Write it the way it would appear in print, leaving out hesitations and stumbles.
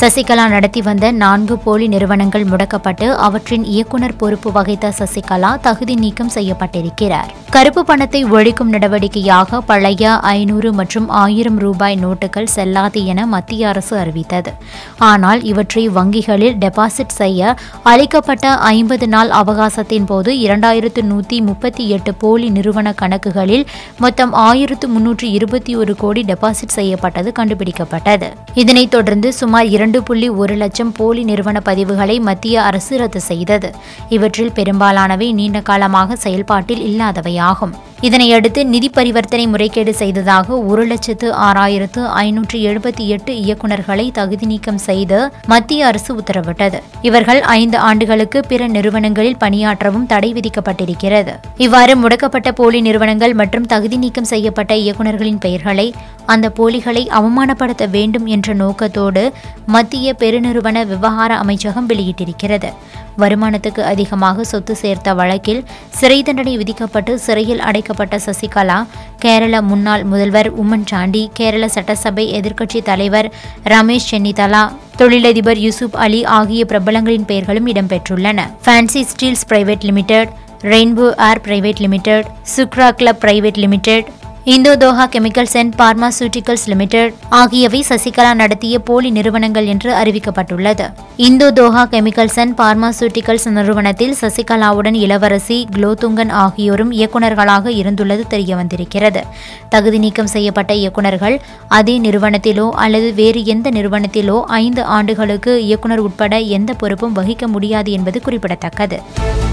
சசிகலா நடத்தி வந்த 4 போலி நிறுவனங்கள் முடக்கப்பட்டு அவற்றின் இயக்குநர் பொறுப்பு வகித்த சசிகலா தகுதி நீக்கம் செய்யப்பட்டிருக்கிறார். கருப்பு பணத்தை ஒழிக்கும் நடவடிக்கையாக பழைய 500 மற்றும் 1000 ரூபாய் நோட்டுகள் செல்லாது என மத்திய அரசு அறிவித்தது. ஆனால் இவற்றை வங்கிகளில் டெபாசிட் செய்ய அளிக்கப்பட்ட 50 நாள் அவகாசத்தின் போது 2138 போலி நிறுவன கணக்குகளில் மொத்தம் 1321 கோடி டெபாசிட் செய்யப்பட்டது கண்டுபிடிக்கப்பட்டது. இதனைத் தொடர்ந்து சுமார் 2.1 லட்சம் போலி நிறுவன பதிவுகளை மத்திய அரசு ரத்து செய்தது. இவற்றில் பெரும்பாலானவை நீண்ட காலமாக செயல்பாட்டில் இல்லாதவையாகும். இதனையடுத்து நிதி பரிவர்த்தனை முறைகேடு செய்ததாக 1,06,578 இயக்குநர்களை தகுதி நீக்கம் செய்து மத்திய அரசு உத்தரவிட்டது. இவர்கள் 5 ஆண்டுகளுக்கு பிற நிறுவனங்களில் பணியாற்றவும் தடை விதிக்கப்பட்டிருக்கிறது. இவ்வாறு முடக்கப்பட்ட போலி நிறுவனங்கள் மற்றும் தகுதி நீக்கம் செய்யப்பட்ட இயக்குநர்களின் பெயர்களை அந்த போலிகளை அவமானப்படுத்த வேண்டும் என்ற நோக்கத்தோடு மத்திய பெருநிறுவன விவகார அமைச்சகம் வெளியிட்டிருக்கிறது. வருமானத்துக்கு அதிகமாக சொத்து சேர்த்த வழக்கில் சிறை தண்டனை விதிக்கப்பட்டு சிறையில் அடைக்கப்பட்ட சசிகலா, கேரள முன்னாள் முதல்வர் உம்மன் சாண்டி, கேரள சட்டசபை எதிர்க்கட்சி தலைவர் ரமேஷ் சென்னிதலா, தொழிலதிபர் யூசுப் அலி ஆகிய பிரபலங்களின் பெயர்களும் இடம்பெற்றுள்ளன. Fancy steels private limited, rainbow air private limited, Shukra club private limited, Indo Doha chemicals and pharmaceuticals limited ஆகியவை சசிகலா நடத்திய போலி நிறுவனங்கள் என்று அறிவிக்கப்பட்டுள்ளது. Indo Doha chemicals and pharmaceuticals நிறுவனத்தில் சசிகலாவுடன் இளவரசி குலோத்துங்கன் ஆகியோரும் இயக்குநர்களாக இருந்துள்ளது தெரியவந்திருக்கிறது. தகுதி நீக்கம் செய்யப்பட்ட இயக்குநர்கள் அதே நிறுவனத்திலோ அல்லது வேறு எந்த நிறுவனத்திலோ 5 ஆண்டுகளுக்கு இயக்குநர் உட்பட எந்த பொறுப்பும் வகிக்க முடியாது என்பது குறிப்பிடத்தக்கது.